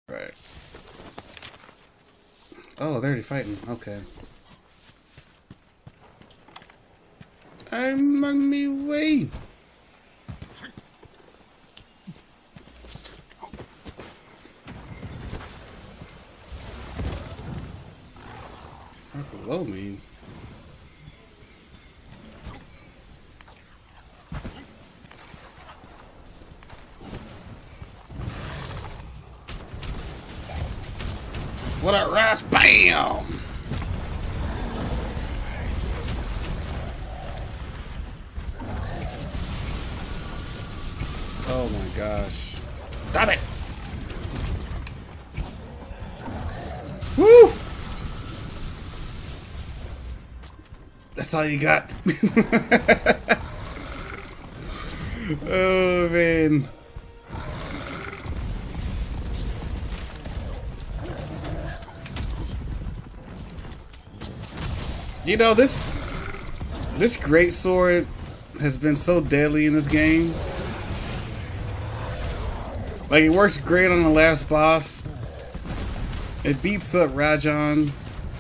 Right. Oh, they're already fighting. Okay. I'm on my way. Right below me. What a rush! Bam! Oh my gosh. Stop it! Woo! That's all you got. Oh man. You know, this great sword has been so deadly in this game. Like, it works great on the last boss. It beats up Rajang.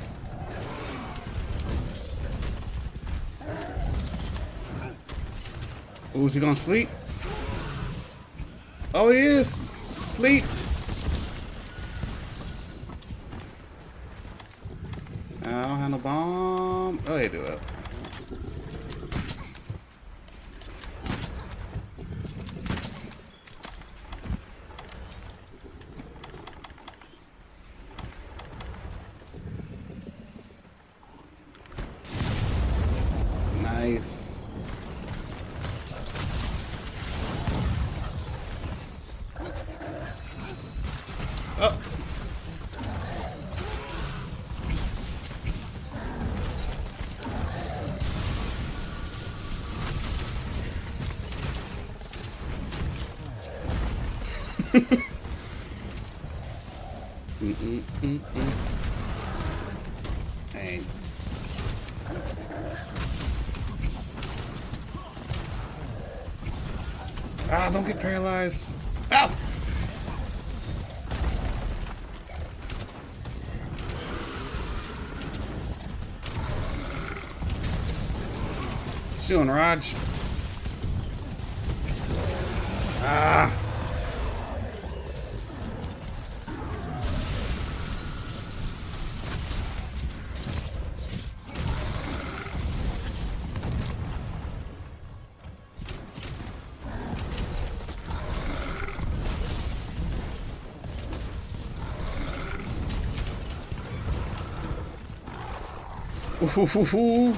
Ooh, is he gonna sleep? Oh, he is. Sleep. I don't have no bomb. Oh, he do it. Nice. Oh. Dang. Ah, don't get paralyzed. Ow! What you doing, Raj? Ah! Ooh.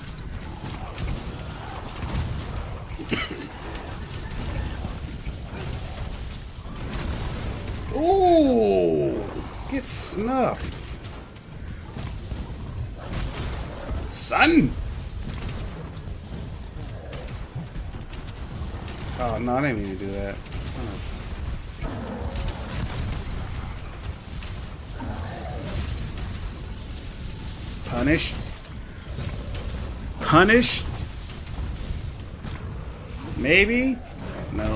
Ooh, get snuffed, son. Oh no, I didn't mean to do that. Punish. Punish? Maybe? No.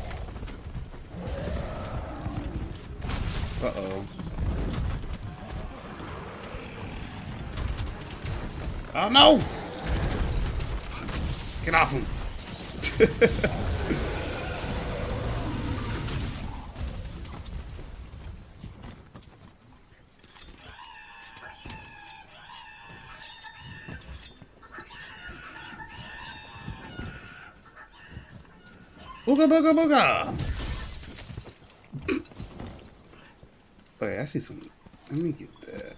Uh-oh. Oh no! Get off him. Booga booga booga! Okay, I see some. Let me get that.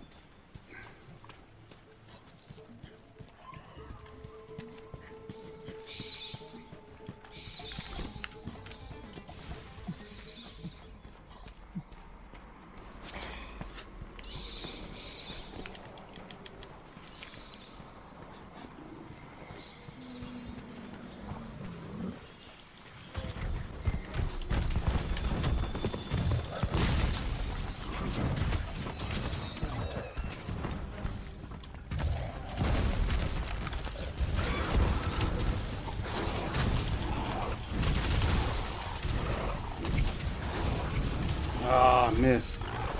Miss.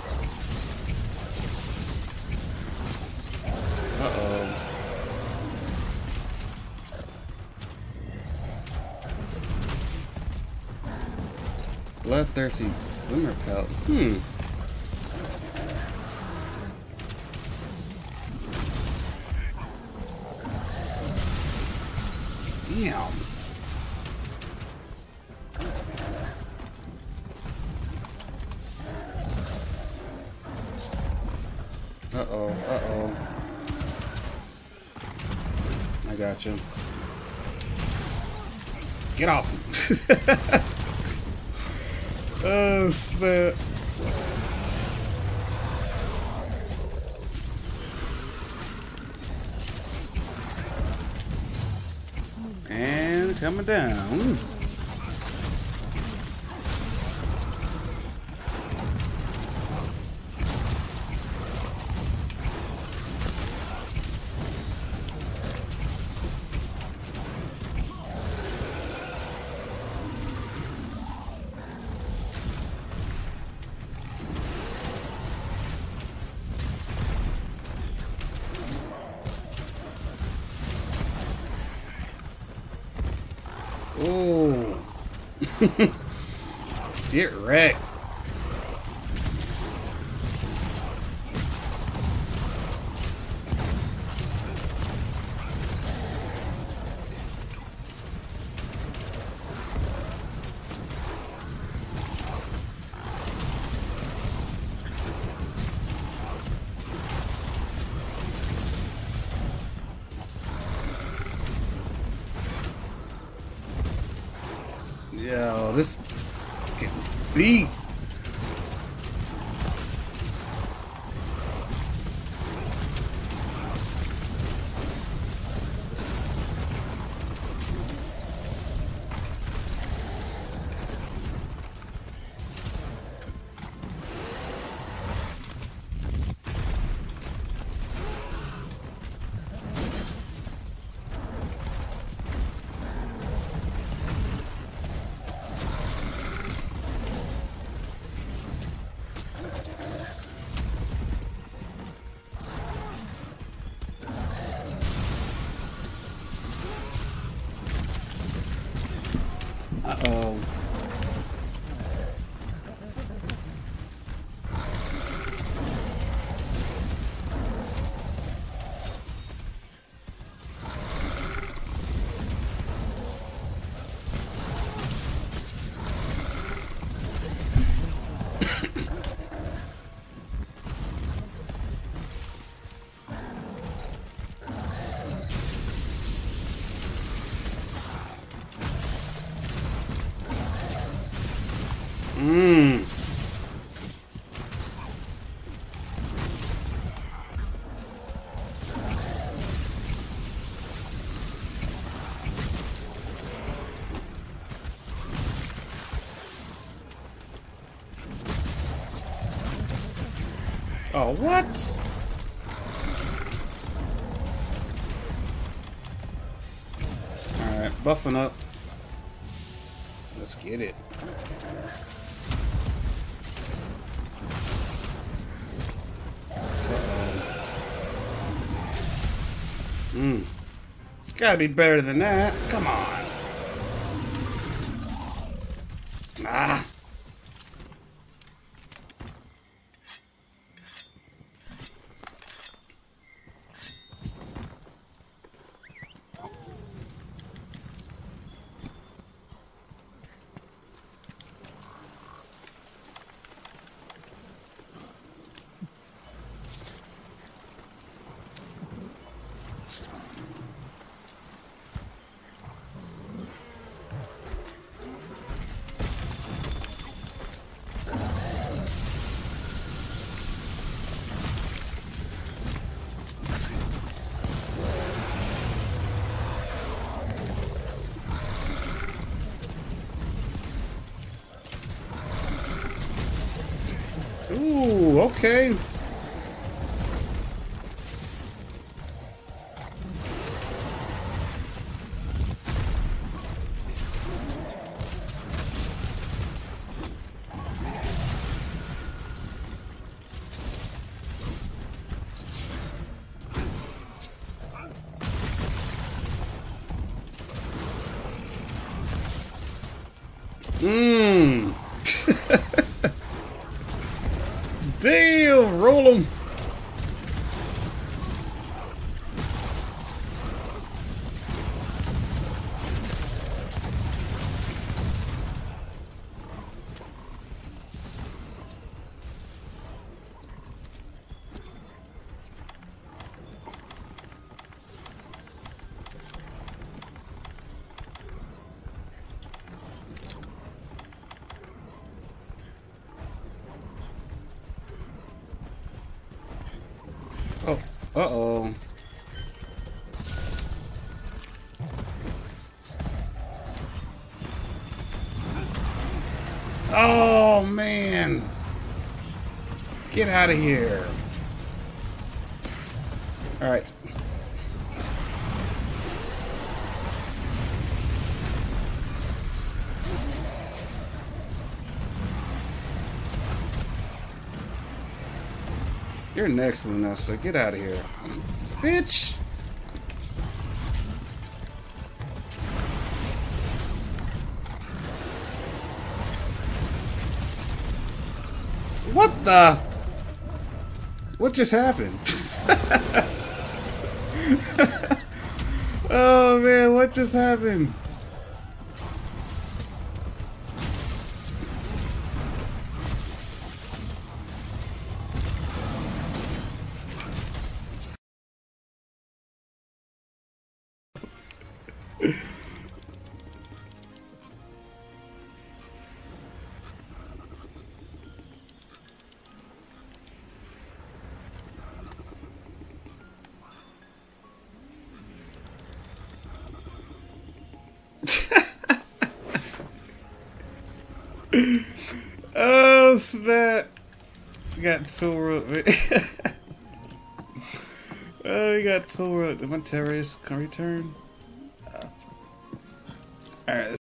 Uh-oh. Bloodthirsty boomer pelt. Damn. Uh-oh, uh-oh. I got you. Get off. Oh, snap. And coming down. Oh. Get wrecked. Yo, this getting beat. Uh-oh. Oh, what? Alright, buffing up. Let's get it. Gotta be better than that. Come on. Ah. Ooh, okay. Mmm. Damn, roll him. Oh, uh-oh. Oh, man. Get out of here. All right. You're next, Lunesta. Get out of here. Bitch! What the? What just happened? Oh man, what just happened? Oh snap! We got tool rope. Oh, we got tool rope. Did my terrorist come return? Alright.